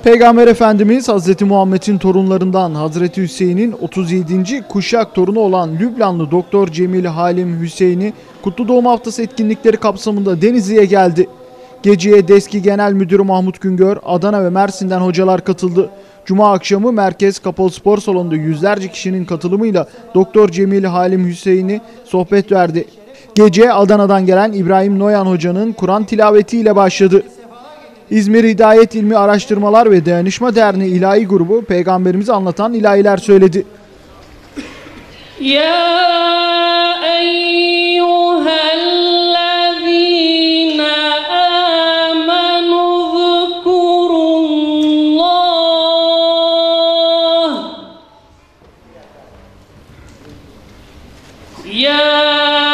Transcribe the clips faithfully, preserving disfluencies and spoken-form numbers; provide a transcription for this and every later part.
Peygamber Efendimiz Hazreti Muhammed'in torunlarından Hazreti Hüseyin'in otuz yedinci kuşak torunu olan Lübnanlı Doktor Cemil Halim Hüseyin'i Kutlu Doğum Haftası etkinlikleri kapsamında Denizli'ye geldi. Geceye DESKİ Genel Müdürü Mahmut Güngör, Adana ve Mersin'den hocalar katıldı. Cuma akşamı Merkez Kapalı Spor Salonu'nda yüzlerce kişinin katılımıyla Doktor Cemil Halim Hüseyin'i sohbet verdi. Gece Adana'dan gelen İbrahim Noyan Hoca'nın Kur'an tilavetiyle başladı. İzmir Hidayet İlmi Araştırmalar ve Dayanışma Derneği İlahi Grubu Peygamberimizi anlatan ilahiler söyledi. Ya eyyühellezîne âmenû zkurullah. Ya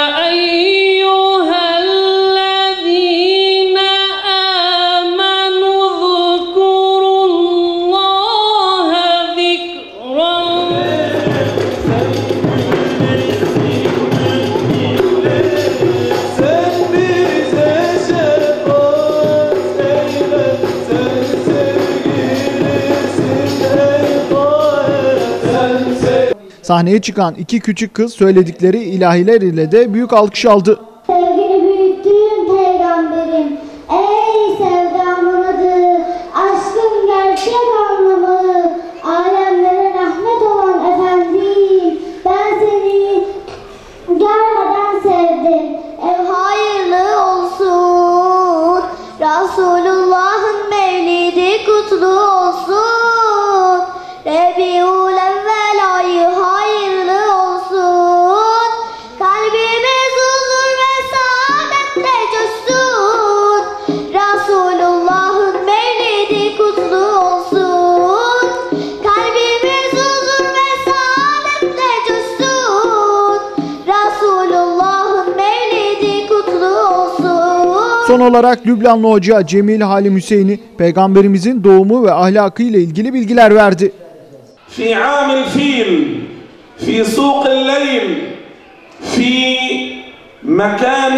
Sahneye çıkan iki küçük kız söyledikleri ilahiler ile de büyük alkış aldı. Sevgini büyüttüğüm peygamberim, ey sevdamın adı, aşkın gerçek anlamı, alemlere rahmet olan efendim, ben seni görmeden sevdim. Ev hayırlı olsun, Resulullah'ın mevlidi kutlu olsun, Rebiul evvel ayı hayırlı olsun, kalbimiz huzur ve saadetle coşsun, Resulullah'ın mevlidi kutlu olsun, kalbimiz huzur ve saadetle coşsun, Resulullah'ın mevlidi kutlu olsun. Son olarak Lübnanlı hoca Cemil Halim Hüseyin'i Peygamberimizin doğumu ve ahlakı ile ilgili bilgiler verdi. في عام الفيل في سوق الليل في مكان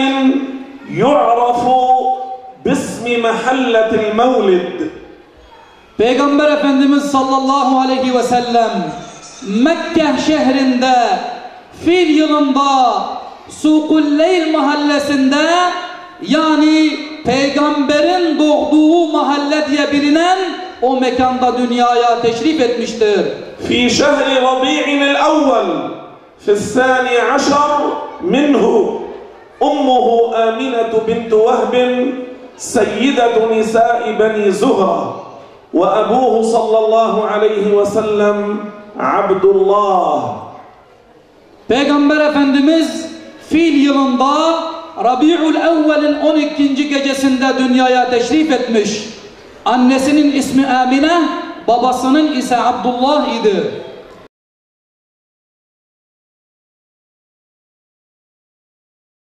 يعرف باسم محلة المولد. Peygamber Efendimiz sallallahu aleyhi ve sellem Mekke şehrinde fil yılında Sukul Leyl mahallesinde, yani Peygamberin doğduğu mahalle diye bilinen o mekanda dünyaya teşrif etmiştir. في شهر ربيع الأول في الثاني عشر منه أمه آمنة بنت وهب سيدة نساء بني زهرة وأبوه صلى الله عليه وسلم عبد الله. Peygamber Efendimiz fil yılında Rabi'ül Evvel'in on ikinci gecesinde dünyaya teşrif etmiş. Annesinin ismi Amine, babasının ise Abdullah idi.